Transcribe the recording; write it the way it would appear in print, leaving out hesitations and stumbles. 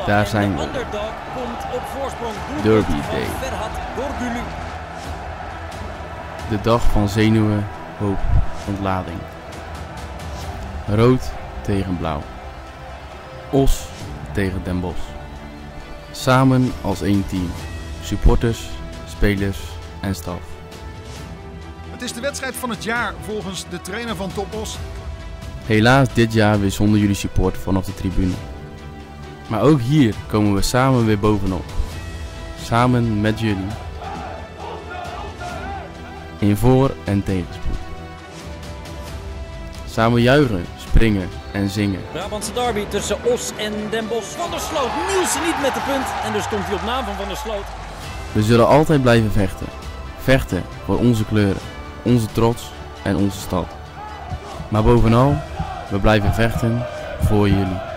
Daar zijn we. Derby Day. De dag van zenuwen, hoop, ontlading. Rood tegen blauw. Os tegen Den Bosch. Samen als één team. Supporters, spelers en staf. Het is de wedstrijd van het jaar volgens de trainer van Top Os. Helaas dit jaar weer zonder jullie support vanaf de tribune. Maar ook hier komen we samen weer bovenop. Samen met jullie. In voor- en tegenspoed. Samen juichen, springen en zingen. Brabantse derby tussen Os en Den Bosch. Van der Sloot, Nielsen niet met de punt en dus komt hij op naam van der Sloot. We zullen altijd blijven vechten. Vechten voor onze kleuren, onze trots en onze stad. Maar bovenal, we blijven vechten voor jullie.